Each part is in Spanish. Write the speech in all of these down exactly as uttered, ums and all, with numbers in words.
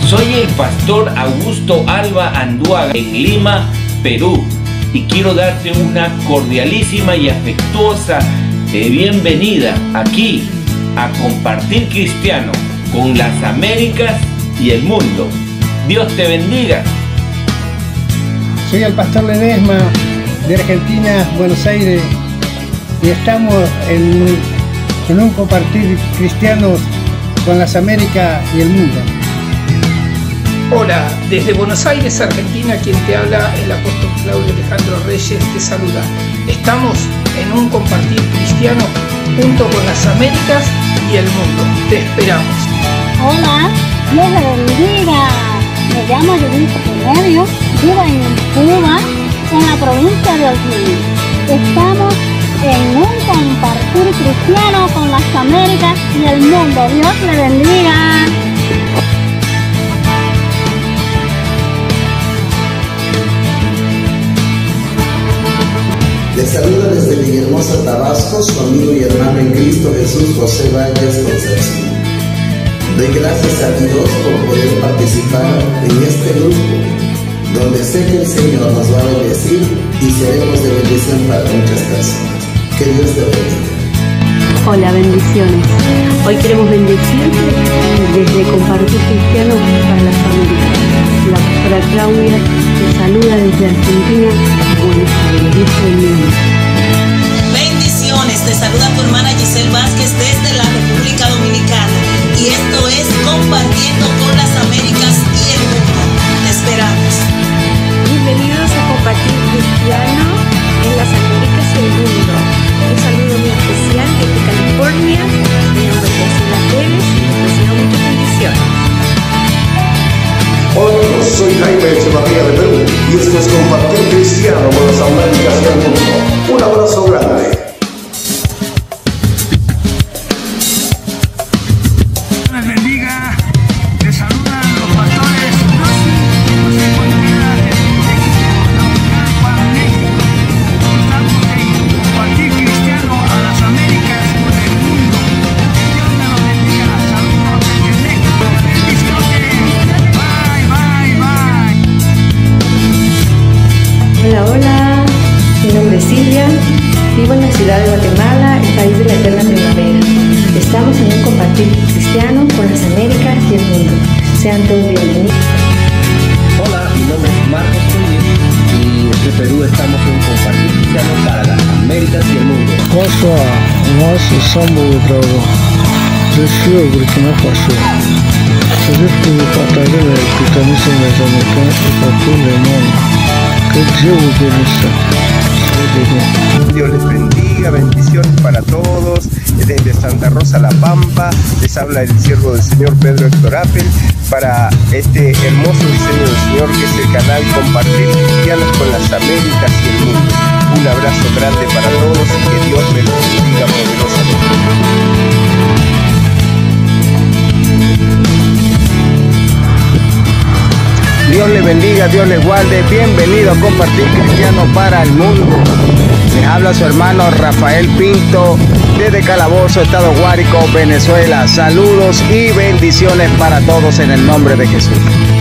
Soy el pastor Augusto Alba Anduaga en Lima, Perú, y quiero darte una cordialísima y afectuosa eh, bienvenida aquí a Compartir Cristiano con las Américas y el mundo. Dios te bendiga. Soy el pastor Ledesma de Argentina, Buenos Aires, y estamos en, en un Compartir Cristiano con las Américas y el mundo. Hola, desde Buenos Aires, Argentina, quien te habla, el apóstol Claudio Alejandro Reyes, te saluda. Estamos en un Compartir Cristiano junto con las Américas y el mundo. Te esperamos. Hola, Dios le bendiga. Me llamo Judith Remedio, vivo en Cuba, en la provincia de Holguín. Estamos en un Compartir Cristiano con las Américas y el mundo. Dios le bendiga. Les saluda desde Villahermosa, Tabasco, su amigo y hermano en Cristo Jesús, José Valles Concepción. Doy gracias a Dios por poder participar en este grupo, donde sé que el Señor nos va a bendecir y seremos de bendición para muchas personas. Que Dios te bendiga. Hola, bendiciones. Hoy queremos bendecirte desde Compartir Cristiano para las Américas. La pastora Claudia te saluda desde Argentina, Buenos Aires, Dios te bendiga. Bendiciones, te saluda tu hermana Giselle Vázquez desde la República Dominicana. Y esto es Compartiendo con las Américas y el mundo. Te esperamos. Bienvenidos a Compartir Cristiano en las Américas y el mundo. Un saludo muy especial desde California. Mi nombre es Graciela Pérez y les deseo muchas bendiciones. Hola, soy Jaime Echevarría de Perú y esto es Compartir Cristiano con las Américas y el mundo. Un abrazo grande. Dios les bendiga. Les saludan los pastores Rosy José Contreras de Naucalpan, México. Estamos en Compartir Cristiano a las Américas y el mundo. Dios me los bendiga. Saludos desde México. Bendiciones. Bye, bye, bye. Hola, hola. Mi nombre es Silvia. Vivo en la ciudad de Guatemala, el país de la eterna primavera. Estamos en un Compartir Cristiano con las Américas y el mundo. Sean todos bienvenidos. Hola, mi nombre es Marcos Núñez y desde Perú estamos en un Compartir Cristiano para las Américas y el mundo. Bonsoir, moi c'est Sambo Ouedraogo. Je suis au Burkina Faso. C'est juste pour vous partager le christianisme des Américains et partout le monde. Que Dieu vous bénisse. Dios les bendiga, bendiciones para todos. Desde Santa Rosa, La Pampa, les habla el siervo del Señor Pedro Héctor Appel para este hermoso diseño del Señor que es el canal Compartir Cristianos con las Américas y el mundo. Un abrazo grande para todos y que Dios me los bendiga poderosamente. Dios les bendiga, Dios les guarde. Bienvenido a Compartir Cristiano para el mundo. Les habla su hermano Rafael Pinto desde Calabozo, Estado Guárico, Venezuela. Saludos y bendiciones para todos en el nombre de Jesús.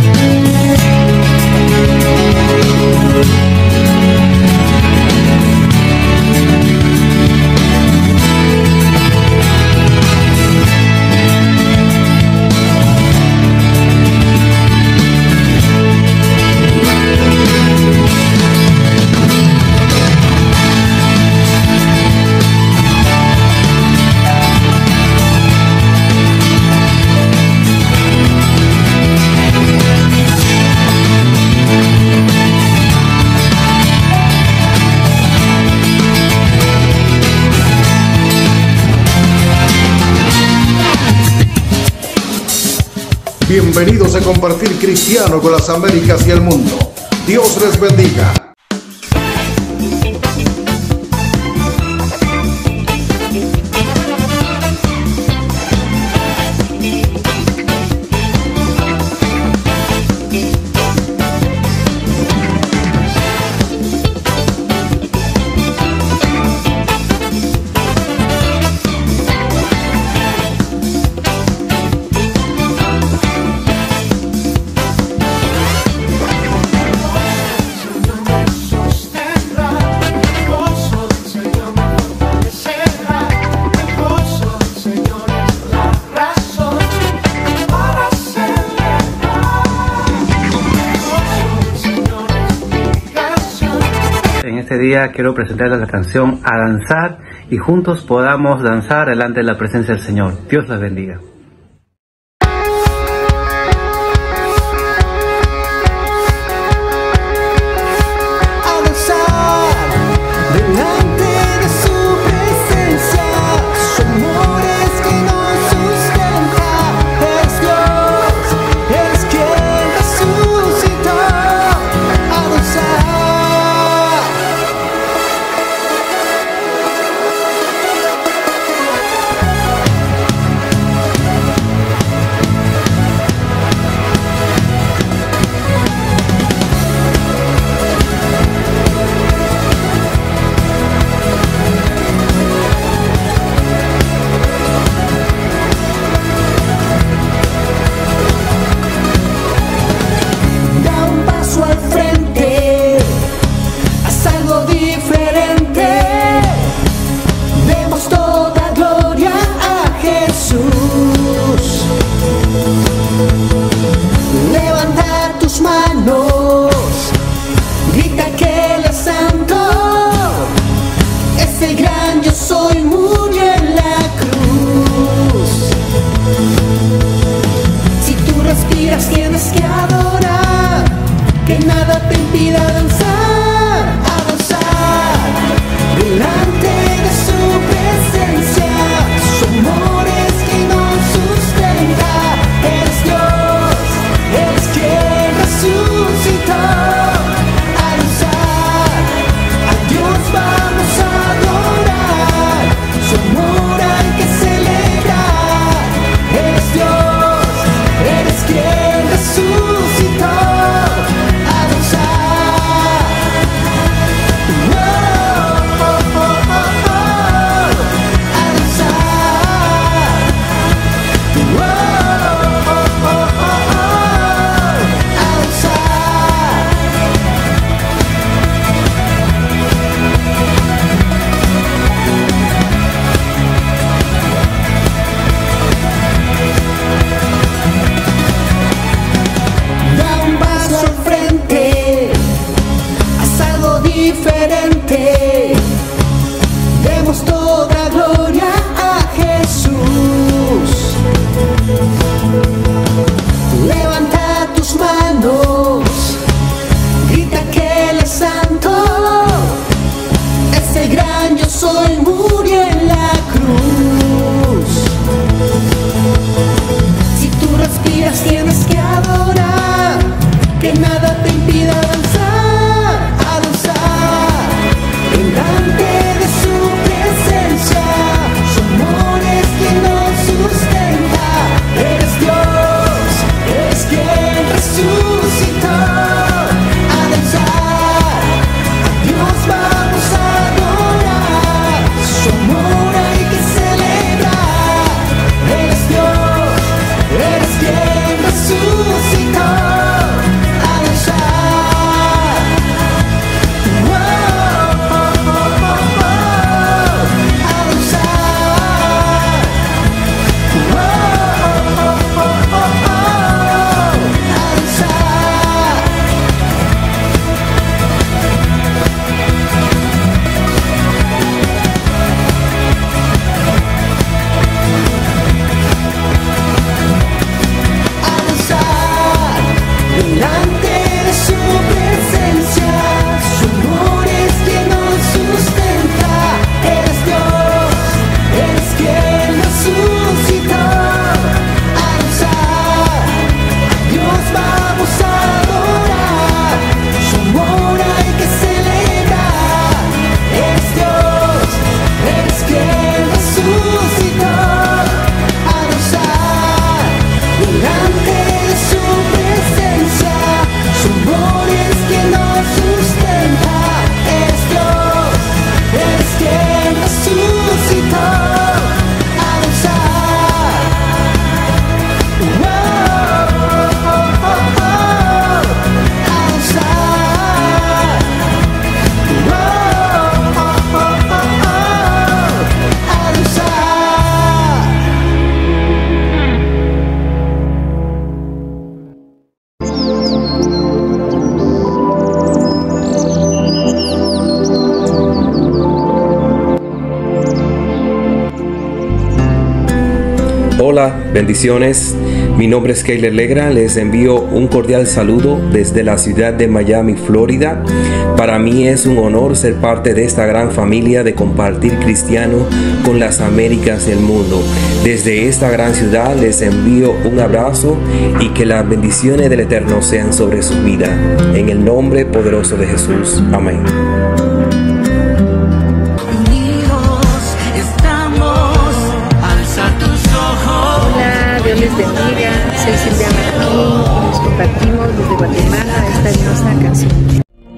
Bienvenidos a Compartir Cristiano con las Américas y el mundo. Dios les bendiga. ese día quiero presentarles la canción A Danzar y juntos podamos danzar delante de la presencia del Señor. Dios les bendiga. Hola, bendiciones. Mi nombre es Keiler Legra. Les envío un cordial saludo desde la ciudad de Miami, Florida. Para mí es un honor ser parte de esta gran familia de compartir cristiano con las Américas y el mundo. Desde esta gran ciudad les envío un abrazo y que las bendiciones del Eterno sean sobre su vida. En el nombre poderoso de Jesús. Amén. Dios les bendiga, soy Silvia Martín y nos compartimos desde Guatemala esta hermosa canción.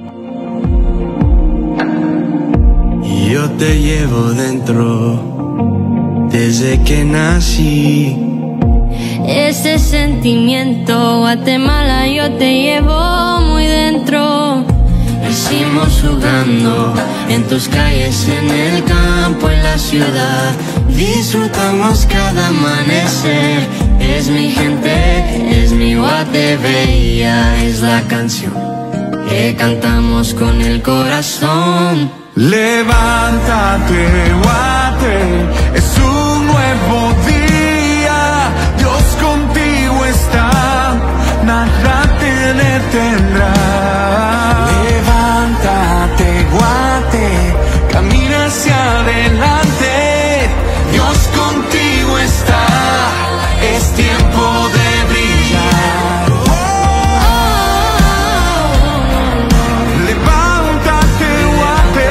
Yo te llevo dentro desde que nací. Ese sentimiento, Guatemala, yo te llevo muy dentro. Crecimos jugando en tus calles, en el campo, en la ciudad. Disfrutamos cada amanecer. Es mi gente, es mi Guate Bella. Es la canción que cantamos con el corazón. Levántate, Guate, es un nuevo día. Dios contigo está, nada te detendrá. Levántate, Guate, camina hacia adelante. Dios contigo está, es tiempo de brillar. Levántate, Guate.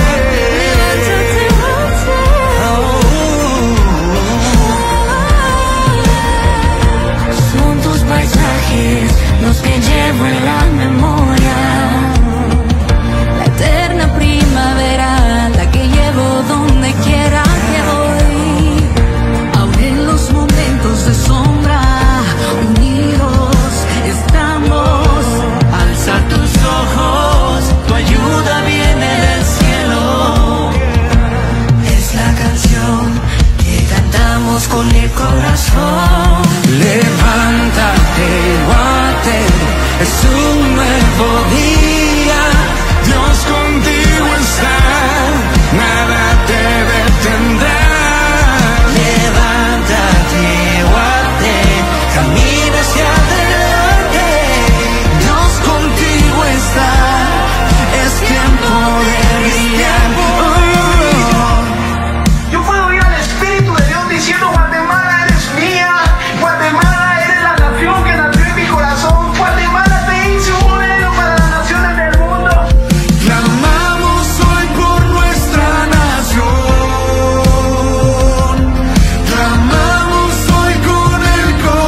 Son tus paisajes los que llevo en la memoria. La eterna primavera, la que llevo donde quiera que voy. Aún en los momentos de sombra, unidos estamos. Alza tus ojos, tu ayuda viene del cielo. Es la canción que cantamos con el corazón. Levántate, Guate, es un nuevo día. Dios contigo está, nada te detendrá. Levántate, Guate, camina hacia adelante. Dios contigo está, es tiempo de brillar. Yo puedo oír al Espíritu de Dios diciendo: Guatemala, eres mía. Guatemala, eres la nación que nació en mi corazón. Guatemala, te hice un modelo para las naciones del mundo. Clamamos hoy por nuestra nación. Clamamos hoy con el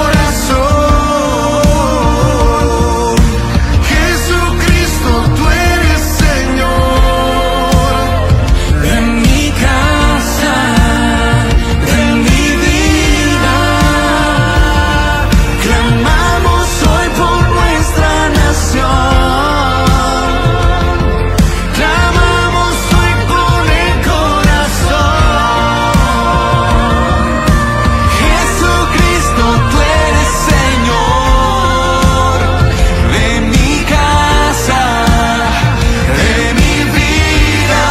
corazón. Jesucristo, tú eres Señor de mi casa, de mi vida. Clamamos hoy por nuestra nación. Clamamos hoy con el corazón. Jesucristo, tú eres Señor de mi casa, de mi vida.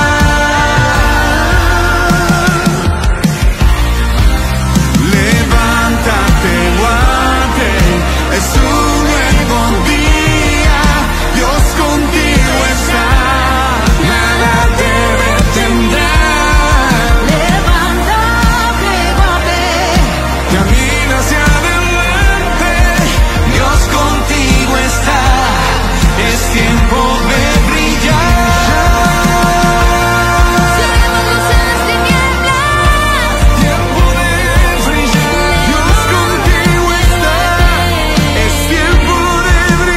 Levántate, Guate, es un nuevo día. Dios contigo está, nada te detendrá. Levántate, Guate, camina hacia adelante. Dios contigo está, es tiempo de brillar. Tiempo de brillar. Dios contigo está, es tiempo de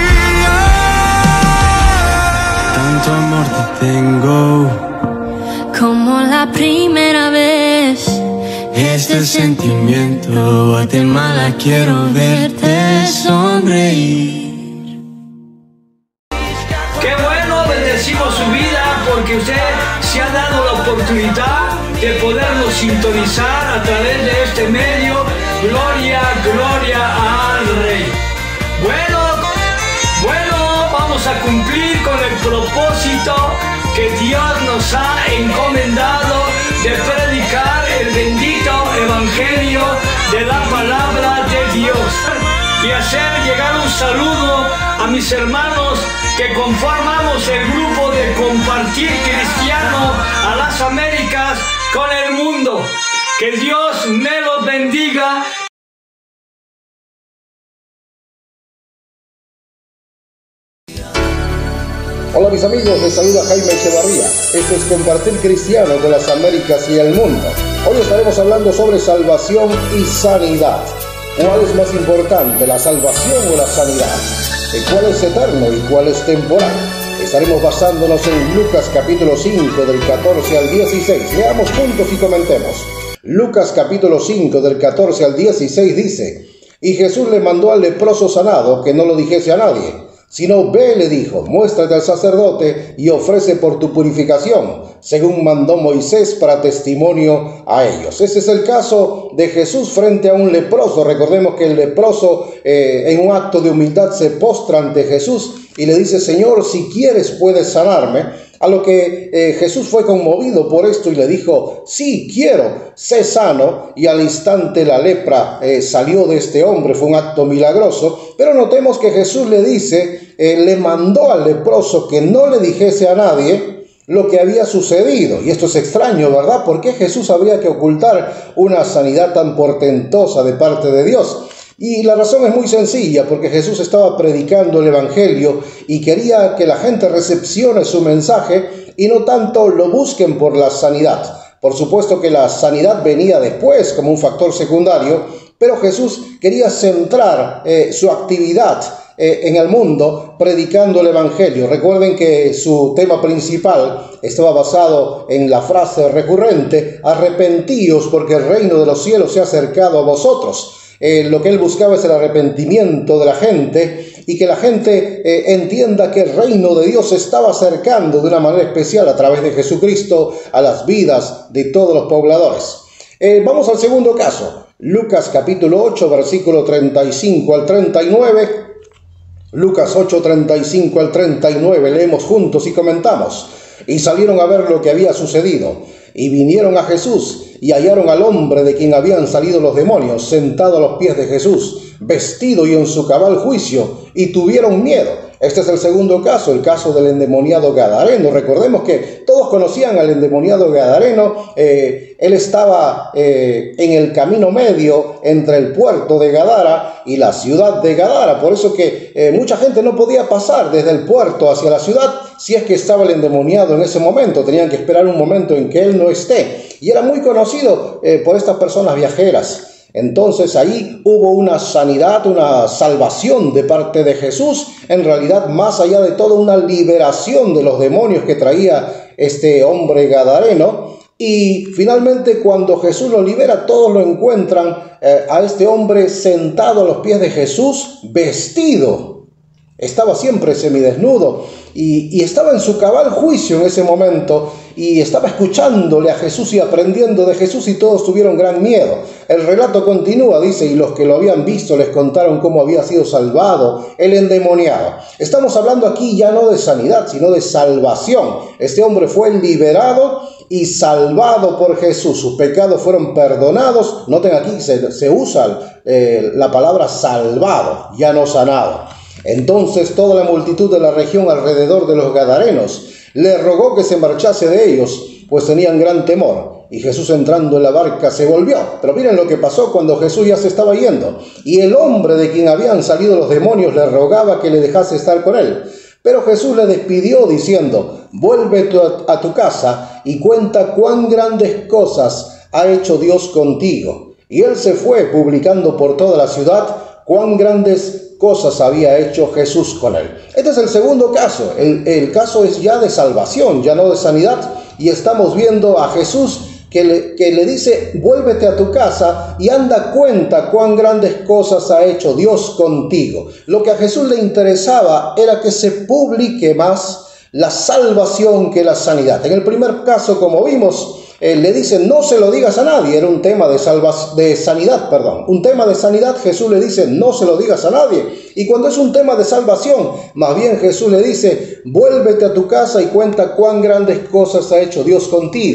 brillar. Tanto amor te tengo, Como la primera vez. este sentimiento. Guatemala, quiero verte sonreír. Qué bueno, bendecimos su vida porque usted se ha dado la oportunidad de podernos sintonizar a través de este medio. Gloria, gloria al Rey. Bueno, bueno, vamos a cumplir con el propósito que Dios nos ha encomendado de predicar el bendito evangelio de la y hacer llegar un saludo a mis hermanos que conformamos el grupo de Compartir Cristiano a las Américas con el mundo. Que Dios me los bendiga. Hola mis amigos, les saluda Jaime Echevarría. Esto es Compartir Cristiano de las Américas y el mundo. Hoy estaremos hablando sobre salvación y sanidad. ¿Cuál es más importante, la salvación o la sanidad? ¿Cuál es eterno y cuál es temporal? Estaremos basándonos en Lucas capítulo cinco del catorce al dieciséis. Leamos juntos y comentemos. Lucas capítulo cinco del catorce al dieciséis dice: Y Jesús le mandó al leproso sanado que no lo dijese a nadie, sino ve, le dijo, muéstrate al sacerdote y ofrece por tu purificación, según mandó Moisés para testimonio a ellos. Ese es el caso de Jesús frente a un leproso. Recordemos que el leproso eh, en un acto de humildad se postra ante Jesús y le dice: Señor, si quieres puedes sanarme. A lo que eh, Jesús fue conmovido por esto y le dijo: sí, quiero, sé sano. Y al instante la lepra eh, salió de este hombre. Fue un acto milagroso. Pero notemos que Jesús le dice, eh, le mandó al leproso que no le dijese a nadie lo que había sucedido. Y esto es extraño, ¿verdad? ¿Por qué Jesús habría que ocultar una sanidad tan portentosa de parte de Dios? Y la razón es muy sencilla, porque Jesús estaba predicando el Evangelio y quería que la gente recepcione su mensaje y no tanto lo busquen por la sanidad. Por supuesto que la sanidad venía después como un factor secundario, pero Jesús quería centrar eh, su actividad eh, en el mundo predicando el Evangelio. Recuerden que su tema principal estaba basado en la frase recurrente: arrepentíos porque el reino de los cielos se ha acercado a vosotros. Eh, lo que él buscaba es el arrepentimiento de la gente y que la gente eh, entienda que el reino de Dios se estaba acercando de una manera especial a través de Jesucristo a las vidas de todos los pobladores. Eh, vamos al segundo caso. Lucas capítulo ocho, versículo treinta y cinco al treinta y nueve. Lucas ocho, treinta y cinco al treinta y nueve. Leemos juntos y comentamos. Y salieron a ver lo que había sucedido. Y vinieron a Jesús y hallaron al hombre de quien habían salido los demonios sentado a los pies de Jesús, vestido y en su cabal juicio, y tuvieron miedo. Este es el segundo caso, el caso del endemoniado gadareno. Recordemos que todos conocían al endemoniado gadareno. Eh, él estaba eh, en el camino medio entre el puerto de Gadara y la ciudad de Gadara. Por eso que eh, mucha gente no podía pasar desde el puerto hacia la ciudad si es que estaba el endemoniado en ese momento. Tenían que esperar un momento en que él no esté. Y era muy conocido eh, por estas personas viajeras. Entonces ahí hubo una sanidad, una salvación de parte de Jesús. En realidad, más allá de todo, una liberación de los demonios que traía este hombre gadareno. Y finalmente, cuando Jesús lo libera, todos lo encuentran eh, a este hombre sentado a los pies de Jesús, vestido. Estaba siempre semidesnudo y, y estaba en su cabal juicio en ese momento y estaba escuchándole a Jesús y aprendiendo de Jesús, y todos tuvieron gran miedo. El relato continúa, dice: y los que lo habían visto les contaron cómo había sido salvado el endemoniado. Estamos hablando aquí ya no de sanidad, sino de salvación. Este hombre fue liberado y salvado por Jesús. Sus pecados fueron perdonados. Noten aquí, se, se usa eh, la palabra salvado, ya no sanado. Entonces toda la multitud de la región alrededor de los gadarenos le rogó que se marchase de ellos, pues tenían gran temor. Y Jesús, entrando en la barca, se volvió. Pero miren lo que pasó cuando Jesús ya se estaba yendo. Y el hombre de quien habían salido los demonios le rogaba que le dejase estar con él. Pero Jesús le despidió diciendo: vuelve a tu casa y cuenta cuán grandes cosas ha hecho Dios contigo. Y él se fue, publicando por toda la ciudad cuán grandes cosas había hecho Jesús con él. Este es el segundo caso. El, el caso es ya de salvación, ya no de sanidad. Y estamos viendo a Jesús que le, que le dice: vuélvete a tu casa y anda cuenta cuán grandes cosas ha hecho Dios contigo. Lo que a Jesús le interesaba era que se publique más la salvación que la sanidad. En el primer caso, como vimos, Eh, le dice: no se lo digas a nadie. Era un tema de, salva, de sanidad, perdón. Un tema de sanidad, Jesús le dice: no se lo digas a nadie. Y cuando es un tema de salvación, más bien Jesús le dice: vuélvete a tu casa y cuenta cuán grandes cosas ha hecho Dios contigo.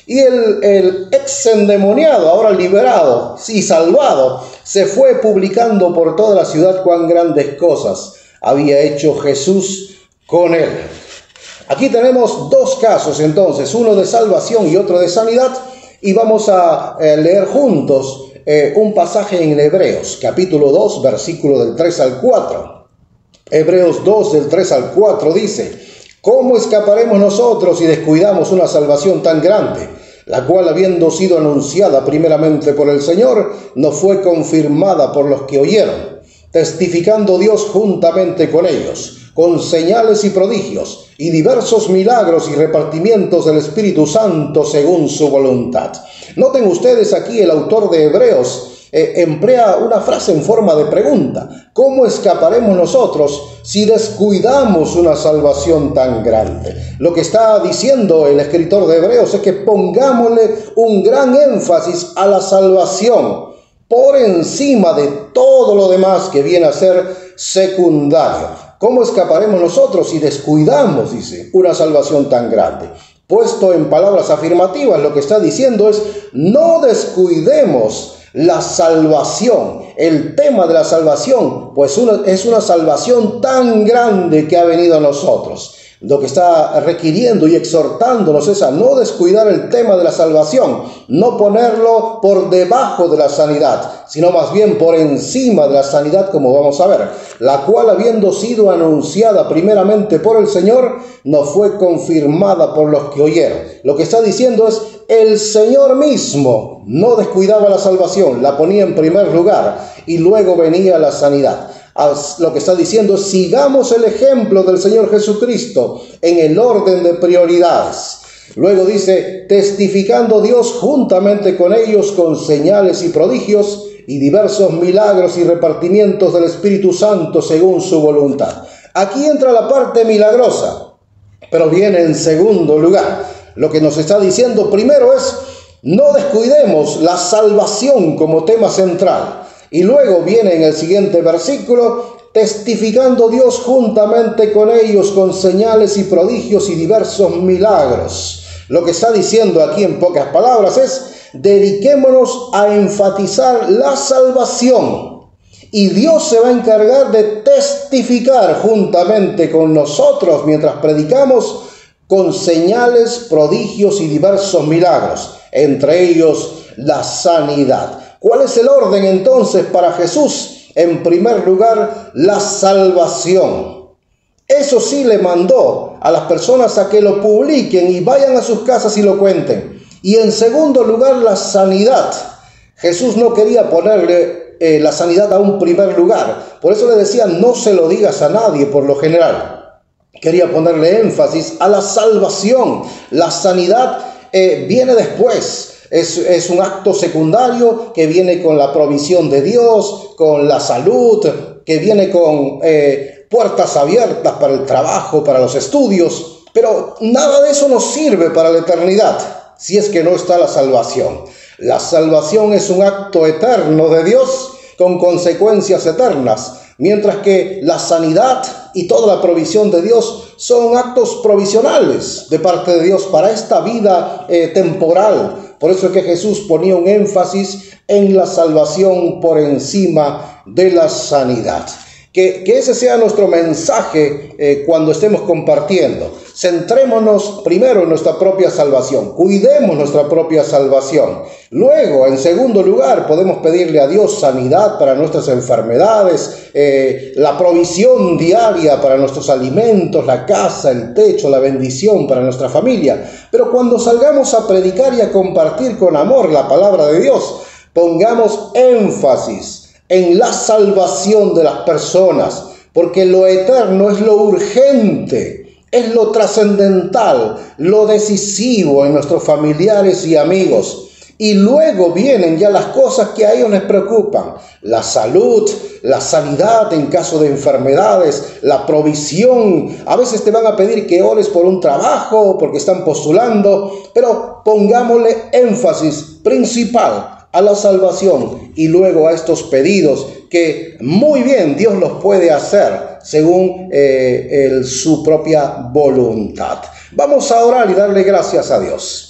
Y el, el ex endemoniado, ahora liberado y salvado, se fue publicando por toda la ciudad cuán grandes cosas había hecho Jesús con él. Aquí tenemos dos casos entonces, uno de salvación y otro de sanidad, y vamos a eh, leer juntos eh, un pasaje en Hebreos, capítulo dos, versículo del tres al cuatro. Hebreos dos, del tres al cuatro dice: ¿cómo escaparemos nosotros si descuidamos una salvación tan grande, la cual, habiendo sido anunciada primeramente por el Señor, no fue confirmada por los que oyeron, testificando Dios juntamente con ellos, con señales y prodigios, y diversos milagros y repartimientos del Espíritu Santo según su voluntad? Noten ustedes aquí, el autor de Hebreos eh, emplea una frase en forma de pregunta. ¿Cómo escaparemos nosotros si descuidamos una salvación tan grande? Lo que está diciendo el escritor de Hebreos es que pongámosle un gran énfasis a la salvación por encima de todo lo demás que viene a ser secundario. ¿Cómo escaparemos nosotros si descuidamos, dice, una salvación tan grande? Puesto en palabras afirmativas, lo que está diciendo es: no descuidemos la salvación, el tema de la salvación, pues una, es una salvación tan grande que ha venido a nosotros. Lo que está requiriendo y exhortándonos es a no descuidar el tema de la salvación, no ponerlo por debajo de la sanidad, sino más bien por encima de la sanidad, como vamos a ver, la cual, habiendo sido anunciada primeramente por el Señor, no fue confirmada por los que oyeron. Lo que está diciendo es: el Señor mismo no descuidaba la salvación, la ponía en primer lugar y luego venía la sanidad. Lo que está diciendo es: sigamos el ejemplo del Señor Jesucristo en el orden de prioridades. Luego dice: testificando Dios juntamente con ellos con señales y prodigios y diversos milagros y repartimientos del Espíritu Santo según su voluntad. Aquí entra la parte milagrosa, pero viene en segundo lugar. Lo que nos está diciendo primero es: no descuidemos la salvación como tema central. Y luego viene en el siguiente versículo: testificando Dios juntamente con ellos con señales y prodigios y diversos milagros. Lo que está diciendo aquí en pocas palabras es: dediquémonos a enfatizar la salvación, y Dios se va a encargar de testificar juntamente con nosotros mientras predicamos con señales, prodigios y diversos milagros, entre ellos la sanidad. ¿Cuál es el orden entonces para Jesús? En primer lugar, la salvación. Eso sí, le mandó a las personas a que lo publiquen y vayan a sus casas y lo cuenten. Y en segundo lugar, la sanidad. Jesús no quería ponerle eh, la sanidad a un primer lugar. Por eso le decía: no se lo digas a nadie por lo general. Quería ponerle énfasis a la salvación. La sanidad eh, viene después. Es, es un acto secundario que viene con la provisión de Dios, con la salud, que viene con eh, puertas abiertas para el trabajo, para los estudios. Pero nada de eso nos sirve para la eternidad si es que no está la salvación. La salvación es un acto eterno de Dios con consecuencias eternas, mientras que la sanidad y toda la provisión de Dios son actos provisionales de parte de Dios para esta vida eh, temporal. Por eso es que Jesús ponía un énfasis en la salvación por encima de la sanidad. Que, que ese sea nuestro mensaje eh, cuando estemos compartiendo. Centrémonos primero en nuestra propia salvación. Cuidemos nuestra propia salvación. Luego, en segundo lugar, podemos pedirle a Dios sanidad para nuestras enfermedades, eh, la provisión diaria para nuestros alimentos, la casa, el techo, la bendición para nuestra familia. Pero cuando salgamos a predicar y a compartir con amor la palabra de Dios, pongamos énfasis en la salvación de las personas, porque lo eterno es lo urgente, es lo trascendental, lo decisivo en nuestros familiares y amigos. Y luego vienen ya las cosas que a ellos les preocupan: la salud, la sanidad en caso de enfermedades, la provisión. A veces te van a pedir que ores por un trabajo porque están postulando, pero pongámosle énfasis principal a la salvación y luego a estos pedidos que muy bien Dios los puede hacer según eh, el, su propia voluntad. Vamos a orar y darle gracias a Dios.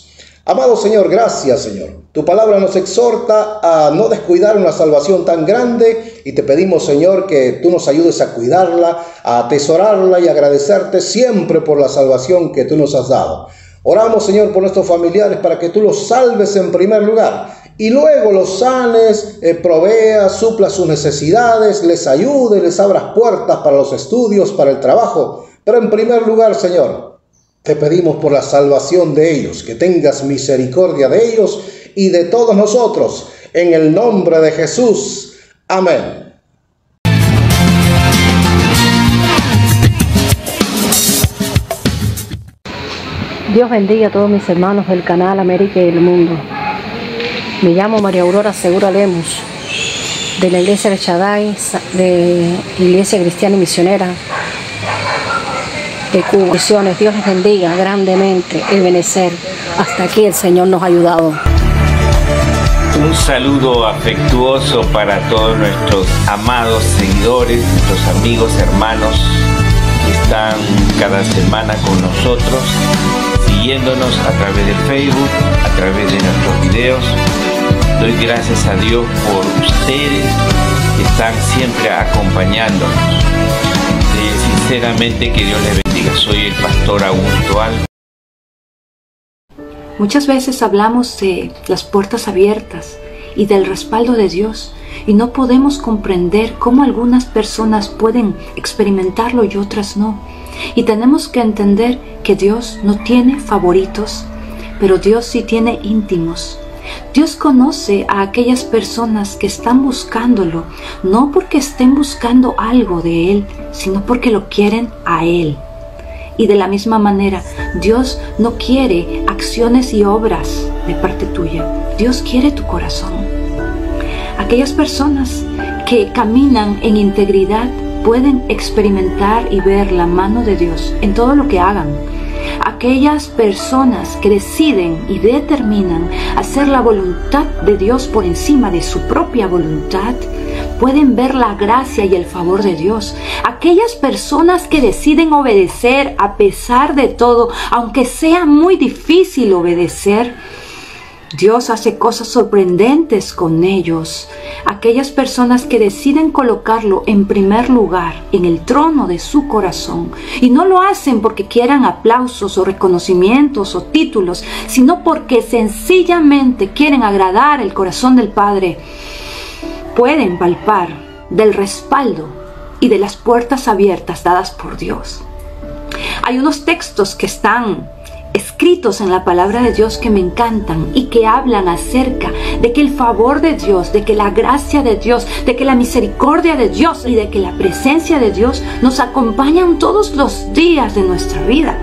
Amado Señor, gracias Señor. Tu palabra nos exhorta a no descuidar una salvación tan grande y te pedimos Señor que tú nos ayudes a cuidarla, a atesorarla y agradecerte siempre por la salvación que tú nos has dado. Oramos Señor por nuestros familiares para que tú los salves en primer lugar y luego los sanes, eh, proveas, suplas sus necesidades, les ayudes, les abras puertas para los estudios, para el trabajo. Pero en primer lugar Señor, te pedimos por la salvación de ellos, que tengas misericordia de ellos y de todos nosotros, en el nombre de Jesús. Amén. Dios bendiga a todos mis hermanos del canal América y el Mundo. Me llamo María Aurora Segura Lemus, de la Iglesia de Shaddai, de Iglesia Cristiana y Misionera de Cuba. Misiones, Dios les bendiga grandemente el benecer. Hasta aquí el Señor nos ha ayudado. Un saludo afectuoso para todos nuestros amados seguidores, nuestros amigos, hermanos que están cada semana con nosotros, siguiéndonos a través del Facebook, a través de nuestros videos. Doy gracias a Dios por ustedes que están siempre acompañándonos. Eh, sinceramente que Dios les bendiga. Soy el pastor Augusto Alba. Muchas veces hablamos de las puertas abiertas y del respaldo de Dios y no podemos comprender cómo algunas personas pueden experimentarlo y otras no. Y tenemos que entender que Dios no tiene favoritos, pero Dios sí tiene íntimos. Dios conoce a aquellas personas que están buscándolo, no porque estén buscando algo de Él, sino porque lo quieren a Él. Y de la misma manera, Dios no quiere acciones y obras de parte tuya. Dios quiere tu corazón. Aquellas personas que caminan en integridad pueden experimentar y ver la mano de Dios en todo lo que hagan. Aquellas personas que deciden y determinan hacer la voluntad de Dios por encima de su propia voluntad, pueden ver la gracia y el favor de Dios. Aquellas personas que deciden obedecer a pesar de todo, aunque sea muy difícil obedecer, Dios hace cosas sorprendentes con ellos. Aquellas personas que deciden colocarlo en primer lugar, en el trono de su corazón, y no lo hacen porque quieran aplausos o reconocimientos o títulos, sino porque sencillamente quieren agradar el corazón del Padre, pueden palpar del respaldo y de las puertas abiertas dadas por Dios. Hay unos textos que están escritos en la palabra de Dios que me encantan y que hablan acerca de que el favor de Dios, de que la gracia de Dios, de que la misericordia de Dios y de que la presencia de Dios nos acompañan todos los días de nuestra vida.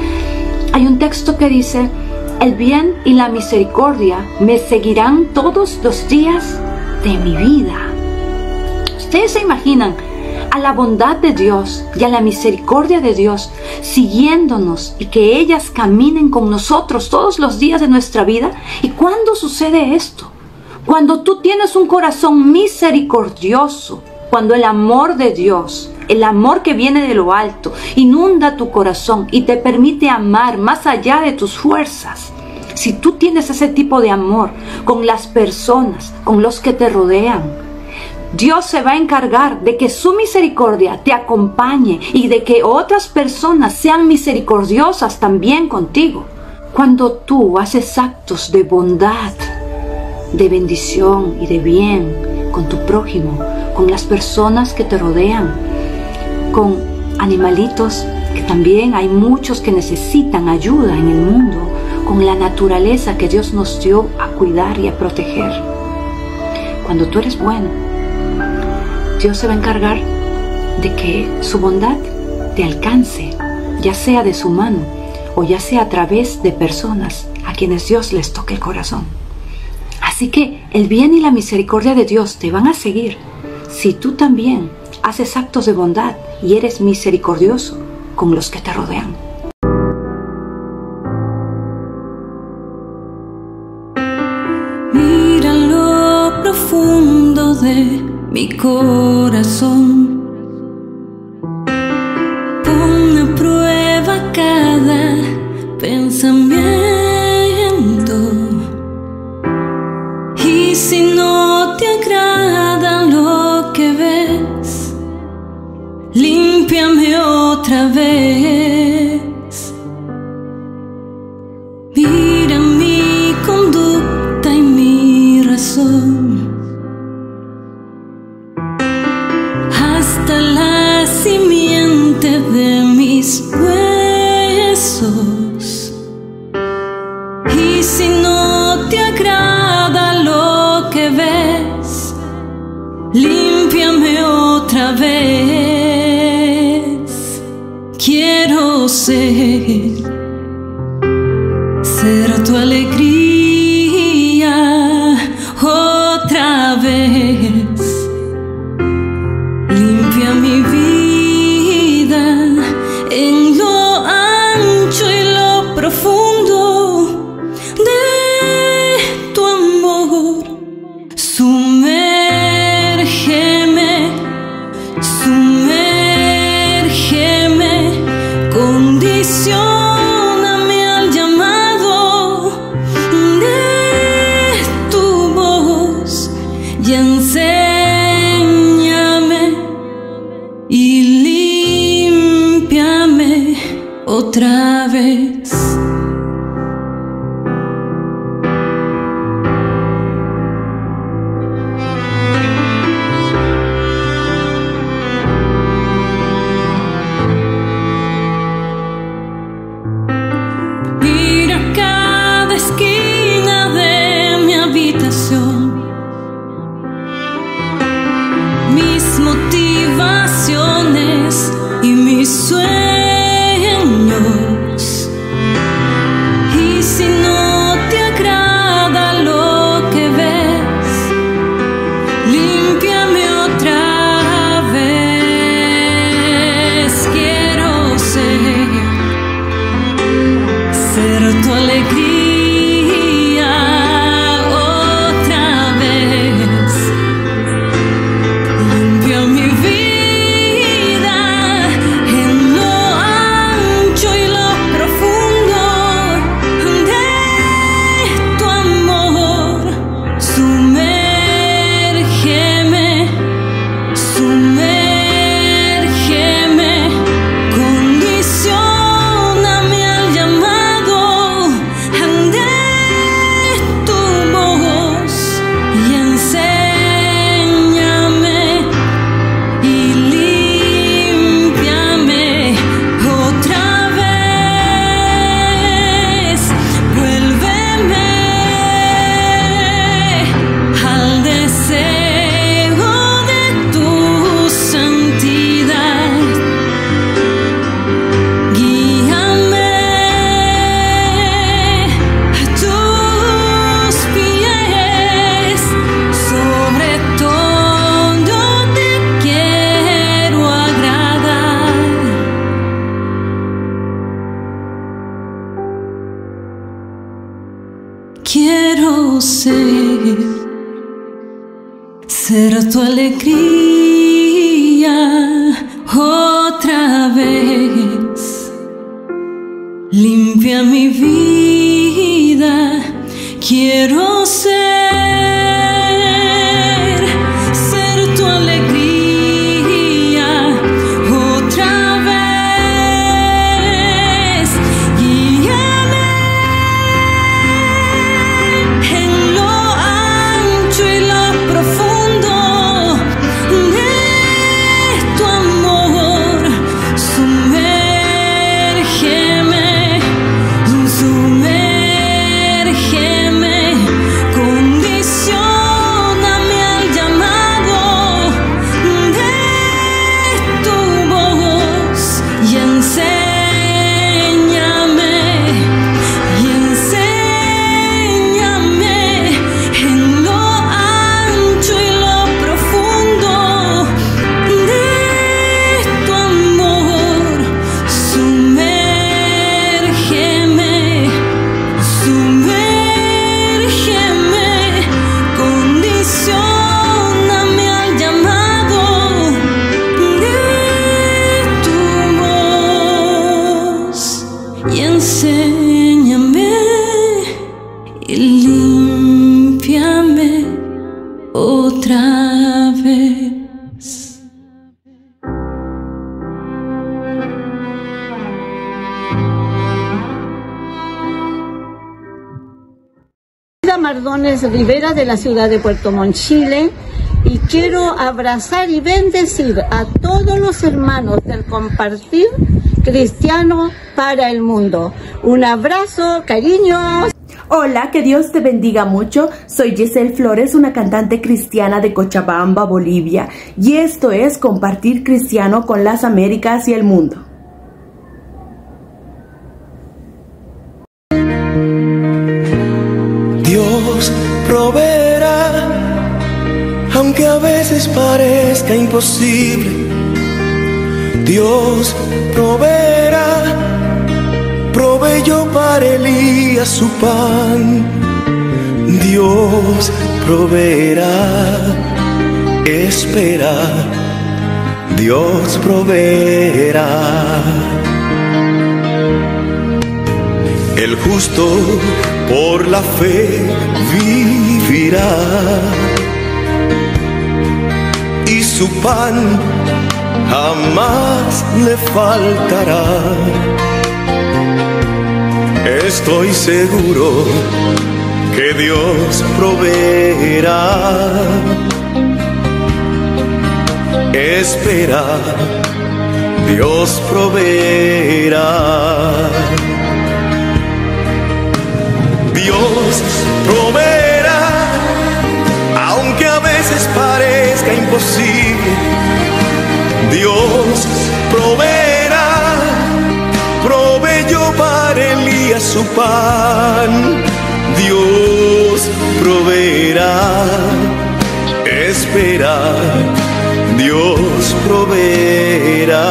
Hay un texto que dice: el bien y la misericordia me seguirán todos los días de mi vida. ¿Ustedes se imaginan a la bondad de Dios y a la misericordia de Dios siguiéndonos y que ellas caminen con nosotros todos los días de nuestra vida? ¿Y cuándo sucede esto? Cuando tú tienes un corazón misericordioso, cuando el amor de Dios, el amor que viene de lo alto, inunda tu corazón y te permite amar más allá de tus fuerzas. Si tú tienes ese tipo de amor con las personas, con los que te rodean, Dios se va a encargar de que su misericordia te acompañe y de que otras personas sean misericordiosas también contigo. Cuando tú haces actos de bondad, de bendición y de bien con tu prójimo, con las personas que te rodean, con animalitos, que también hay muchos que necesitan ayuda en el mundo, con la naturaleza que Dios nos dio a cuidar y a proteger. Cuando tú eres bueno, Dios se va a encargar de que su bondad te alcance, ya sea de su mano o ya sea a través de personas a quienes Dios les toque el corazón. Así que el bien y la misericordia de Dios te van a seguir si tú también haces actos de bondad y eres misericordioso con los que te rodean. Mira lo profundo de mi corazón, pon a prueba cada pensamiento Y si no te agrada lo que ves, límpiame otra vez. Mira mi conducta y mi razón, hasta la simiente de mis huesos. Y si no te agrada lo que ves, límpiame otra vez. Quiero ser, ser tu alegría otra vez. Limpia mi vida en lo ancho y lo profundo de tu amor. Sumérgeme, sumérgeme, condicióname al llamado de tu voz y enséñame y límpiame otra vez. Mira cada esquina de mi habitación, mis motivaciones y mis sueños. Y si no te agrada lo que ves, límpiame otra vez. Quiero ser, ser tu alegría otra vez. Limpia mi vida en lo ancho y lo profundo de tu amor. Sumérgeme, sumérgeme, condicióname al llamado de tu voz y enséñame y límpiame otra vez. Vuélveme al deseo de tu santidad. Guíame a tus pies, sobre todo te quiero agradar. Quiero ser, ser tu alegría otra vez. Limpia mi vida, quiero ser, ser tu alegría otra vez. Guíame en lo ancho y lo profundo de tu amor. Sumérgeme, sumérgeme, condicióname Briones Rivera de la ciudad de Puerto Montt, Chile, y quiero abrazar y bendecir a todos los hermanos del compartir cristiano para el mundo. Un abrazo, cariños. Hola, que Dios te bendiga mucho. Soy Giselle Flores, una cantante cristiana de Cochabamba, Bolivia, y esto es Compartir Cristiano con las Américas y el mundo. Dios proveerá, aunque a veces parezca imposible. Dios proveerá, proveyó para Elías su pan. Dios proveerá, espera, Dios proveerá. El justo por la fe vivirá, y su pan jamás le faltará. Estoy seguro que Dios proveerá. Espera, Dios proveerá. Dios proveerá, aunque a veces parezca imposible. Dios proveerá, proveyó para Elías su pan. Dios proveerá, espera, Dios proveerá.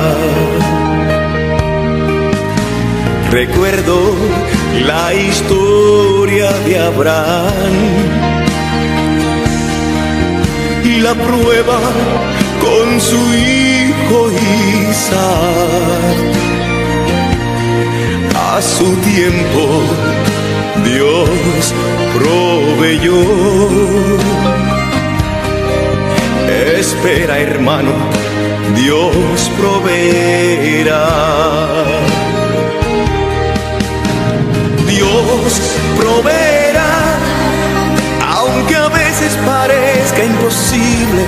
Recuerdo la historia de Abraham y la prueba con su hijo Isaac. A su tiempo Dios proveyó. Espera, hermano, Dios proveerá. Dios proveerá, aunque a veces parezca imposible.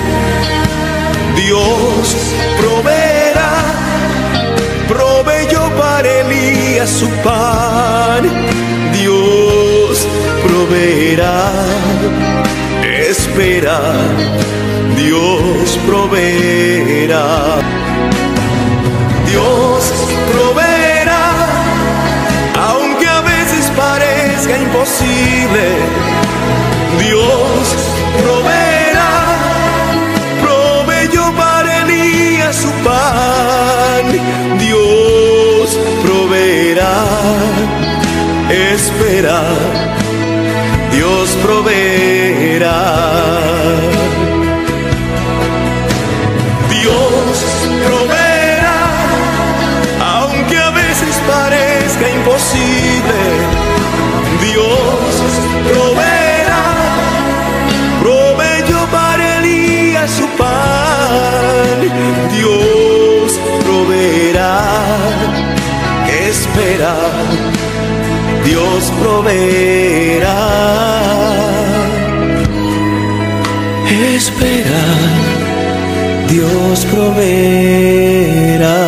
Dios proveerá, proveyó para Elías su pan. Dios proveerá, espera, Dios proveerá. Dios proveerá, aunque a veces parezca imposible. Dios proveerá, proveyó para Elías su pan. Dios proveerá, espera, Dios proveerá. Dios proveerá, aunque a veces parezca imposible. Dios proveerá, proveyó para Elías su pan. Dios proveerá, espera, Dios proveerá. Espera, Dios proveerá.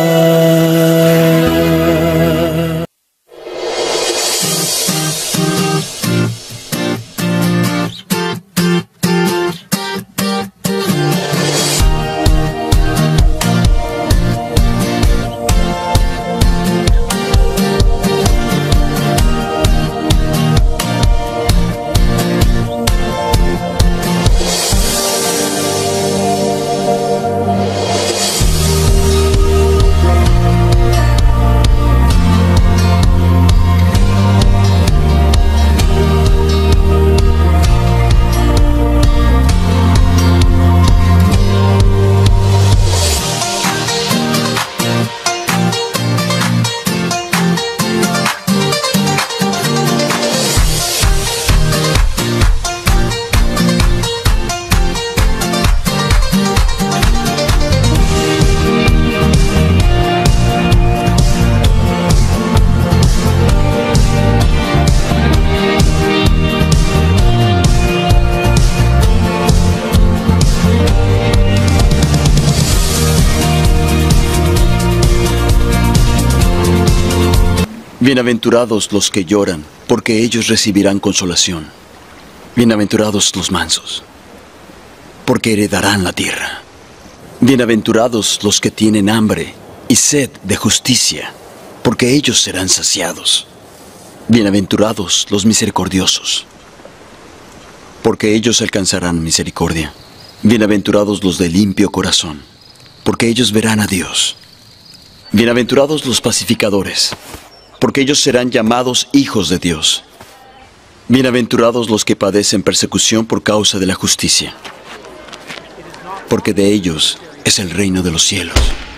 Bienaventurados los que lloran, porque ellos recibirán consolación. Bienaventurados los mansos, porque heredarán la tierra. Bienaventurados los que tienen hambre y sed de justicia, porque ellos serán saciados. Bienaventurados los misericordiosos, porque ellos alcanzarán misericordia. Bienaventurados los de limpio corazón, porque ellos verán a Dios. Bienaventurados los pacificadores, porque ellos serán llamados hijos de Dios. Bienaventurados los que padecen persecución por causa de la justicia, porque de ellos es el reino de los cielos.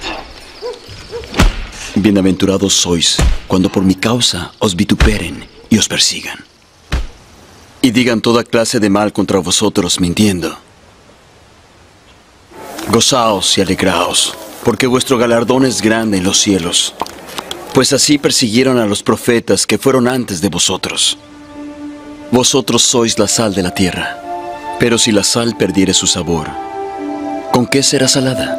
Bienaventurados sois cuando por mi causa os vituperen y os persigan, y digan toda clase de mal contra vosotros mintiendo. Gozaos y alegraos, porque vuestro galardón es grande en los cielos, pues así persiguieron a los profetas que fueron antes de vosotros. Vosotros sois la sal de la tierra, pero si la sal perdiere su sabor, ¿con qué será salada?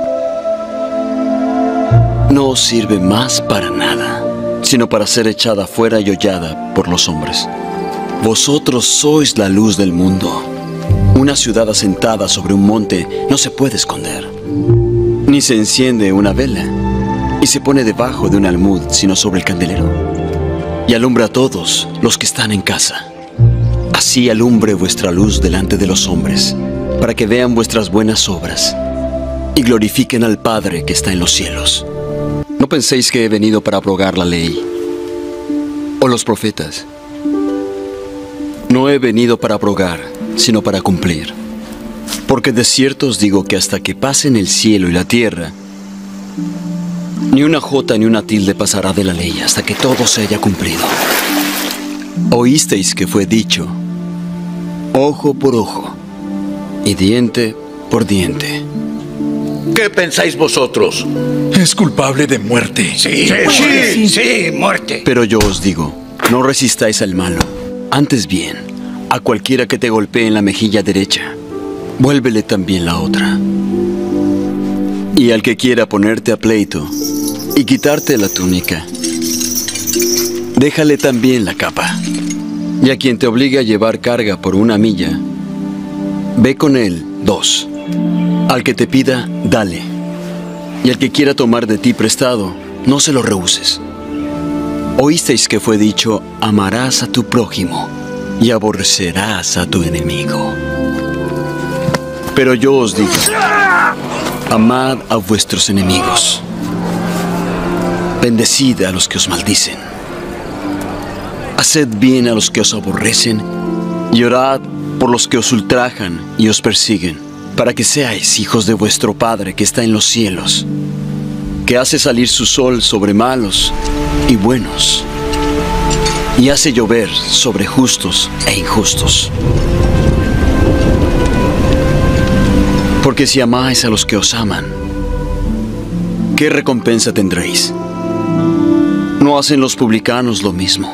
No os sirve más para nada, sino para ser echada fuera y hollada por los hombres. Vosotros sois la luz del mundo. Una ciudad asentada sobre un monte no se puede esconder, ni se enciende una vela y se pone debajo de un almud, sino sobre el candelero, y alumbra a todos los que están en casa. Así alumbre vuestra luz delante de los hombres, para que vean vuestras buenas obras y glorifiquen al Padre que está en los cielos. No penséis que he venido para abrogar la ley o los profetas. No he venido para abrogar, sino para cumplir. Porque de cierto os digo que hasta que pasen el cielo y la tierra, ni una jota ni una tilde pasará de la ley hasta que todo se haya cumplido. Oísteis que fue dicho, ojo por ojo y diente por diente. ¿Qué pensáis vosotros? Es culpable de muerte. Sí, sí, sí, sí, muerte. Pero yo os digo, no resistáis al malo. Antes bien, a cualquiera que te golpee en la mejilla derecha, vuélvele también la otra. Y al que quiera ponerte a pleito y quitarte la túnica, déjale también la capa. Y a quien te obligue a llevar carga por una milla, ve con él dos. Al que te pida, dale. Y al que quiera tomar de ti prestado, no se lo rehuses. Oísteis que fue dicho, amarás a tu prójimo y aborrecerás a tu enemigo. Pero yo os digo, amad a vuestros enemigos, bendecid a los que os maldicen, haced bien a los que os aborrecen y orad por los que os ultrajan y os persiguen, para que seáis hijos de vuestro Padre que está en los cielos, que hace salir su sol sobre malos y buenos, y hace llover sobre justos e injustos. Porque si amáis a los que os aman, ¿qué recompensa tendréis? ¿No hacen los publicanos lo mismo?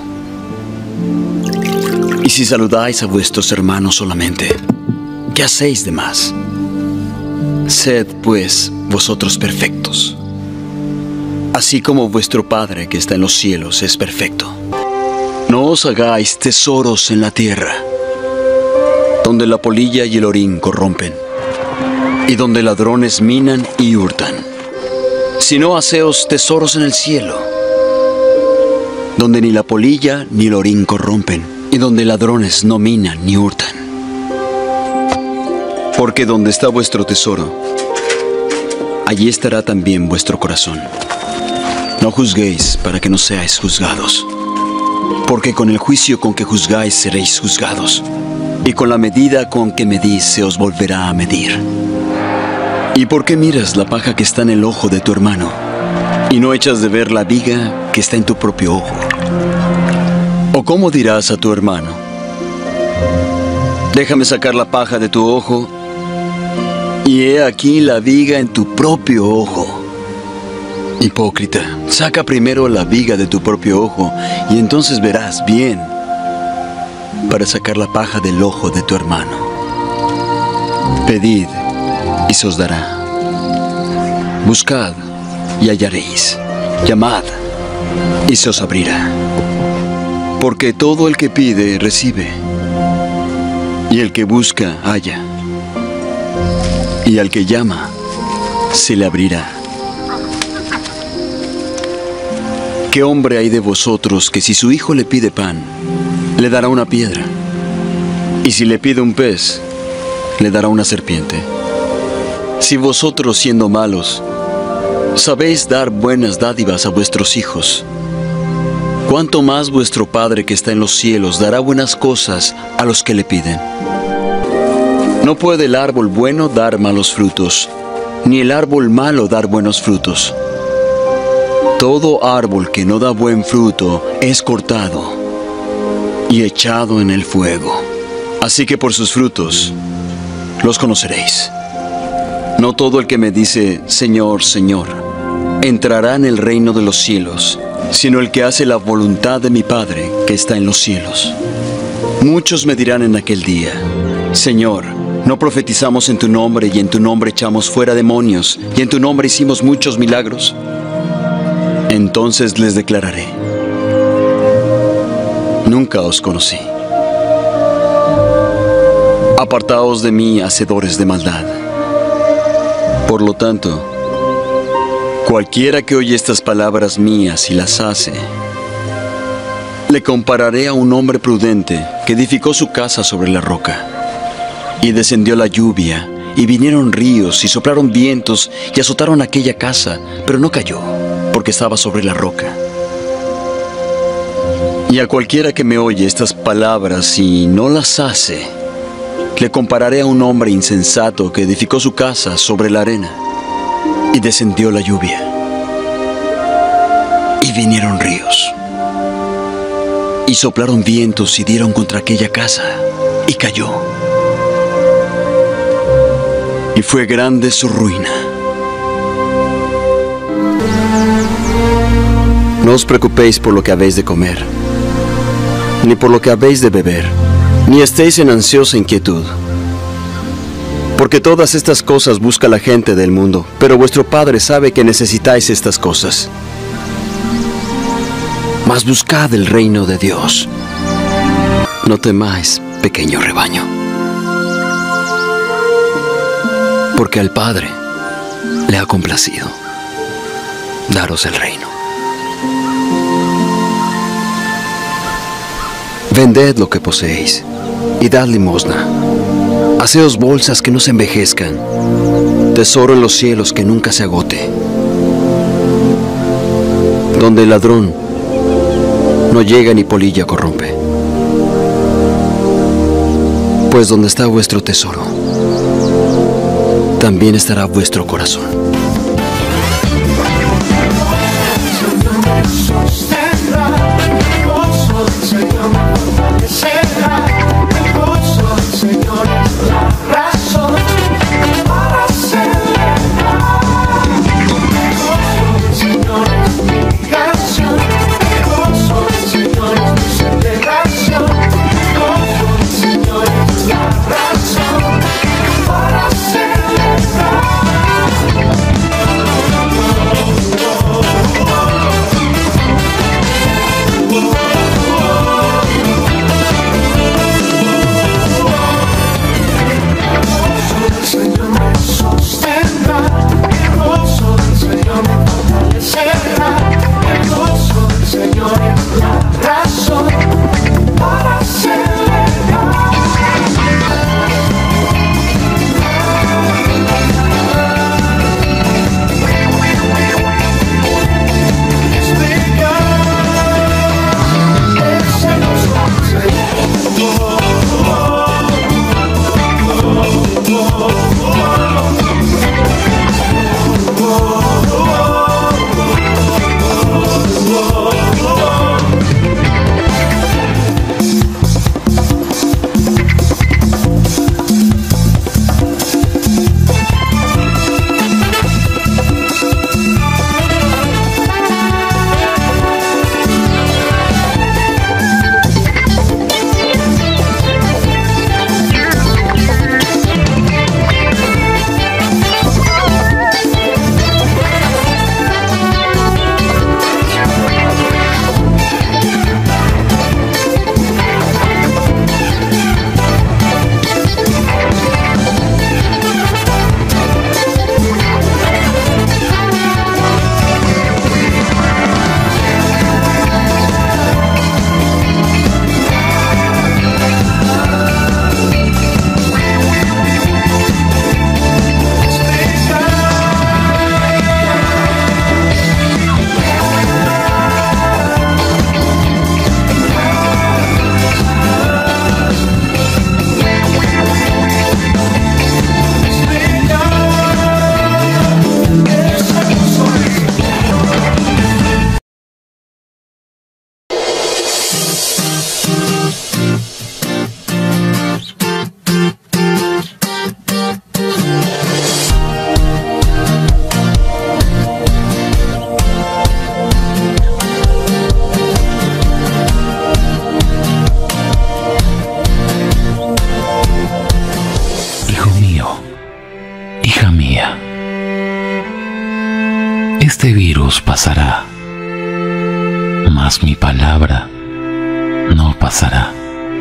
Y si saludáis a vuestros hermanos solamente, ¿qué hacéis de más? Sed, pues, vosotros perfectos, así como vuestro Padre que está en los cielos es perfecto. No os hagáis tesoros en la tierra, donde la polilla y el orín corrompen, y donde ladrones minan y hurtan, sino haceos tesoros en el cielo, donde ni la polilla ni el orín corrompen, y donde ladrones no minan ni hurtan. Porque donde está vuestro tesoro, allí estará también vuestro corazón. No juzguéis para que no seáis juzgados, porque con el juicio con que juzgáis seréis juzgados, y con la medida con que medís se os volverá a medir. ¿Y por qué miras la paja que está en el ojo de tu hermano, y no echas de ver la viga que está en tu propio ojo? ¿O cómo dirás a tu hermano, déjame sacar la paja de tu ojo, y he aquí la viga en tu propio ojo? Hipócrita, saca primero la viga de tu propio ojo, y entonces verás bien para sacar la paja del ojo de tu hermano. Pedid, y se os dará. Buscad, y hallaréis. Llamad, y se os abrirá. Porque todo el que pide, recibe. Y el que busca, halla. Y al que llama, se le abrirá. ¿Qué hombre hay de vosotros que si su hijo le pide pan, le dará una piedra? Y si le pide un pez, le dará una serpiente. Si vosotros, siendo malos, sabéis dar buenas dádivas a vuestros hijos, ¿cuánto más vuestro Padre que está en los cielos dará buenas cosas a los que le piden? No puede el árbol bueno dar malos frutos, ni el árbol malo dar buenos frutos. Todo árbol que no da buen fruto es cortado y echado en el fuego. Así que por sus frutos los conoceréis. No todo el que me dice, Señor, Señor, entrará en el reino de los cielos, sino el que hace la voluntad de mi Padre que está en los cielos. Muchos me dirán en aquel día, Señor, ¿no profetizamos en tu nombre y en tu nombre echamos fuera demonios y en tu nombre hicimos muchos milagros? Entonces les declararé, nunca os conocí. Apartaos de mí, hacedores de maldad. Por lo tanto, cualquiera que oye estas palabras mías y las hace, le compararé a un hombre prudente que edificó su casa sobre la roca. Y descendió la lluvia, y vinieron ríos, y soplaron vientos, y azotaron aquella casa, pero no cayó, porque estaba sobre la roca. Y a cualquiera que me oye estas palabras y no las hace, le compararé a un hombre insensato que edificó su casa sobre la arena. Y descendió la lluvia, y vinieron ríos, y soplaron vientos y dieron contra aquella casa, y cayó. Y fue grande su ruina. No os preocupéis por lo que habéis de comer, ni por lo que habéis de beber, ni estéis en ansiosa inquietud. Porque todas estas cosas busca la gente del mundo, pero vuestro Padre sabe que necesitáis estas cosas. Mas buscad el reino de Dios. No temáis, pequeño rebaño, porque al Padre le ha complacido daros el reino. Vended lo que poseéis y dad limosna. Haceos bolsas que no se envejezcan, tesoro en los cielos que nunca se agote, donde el ladrón no llega ni polilla corrompe. Pues donde está vuestro tesoro, también estará vuestro corazón. mía. Este virus pasará, mas mi palabra no pasará.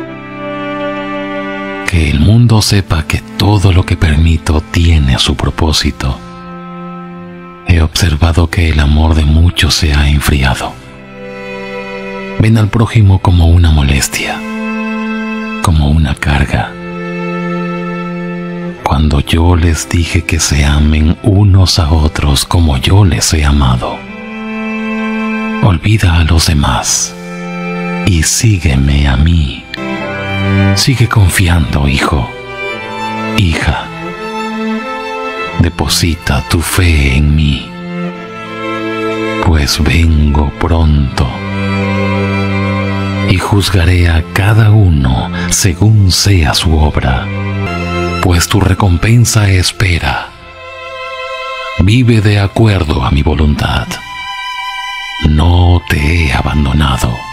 Que el mundo sepa que todo lo que permito tiene su propósito. He observado que el amor de muchos se ha enfriado. Ven al prójimo como una molestia, como una carga. Cuando yo les dije que se amen unos a otros como yo les he amado. Olvida a los demás y sígueme a mí. Sigue confiando, hijo, hija. Deposita tu fe en mí, pues vengo pronto y juzgaré a cada uno según sea su obra, pues tu recompensa espera. Vive de acuerdo a mi voluntad. No te he abandonado.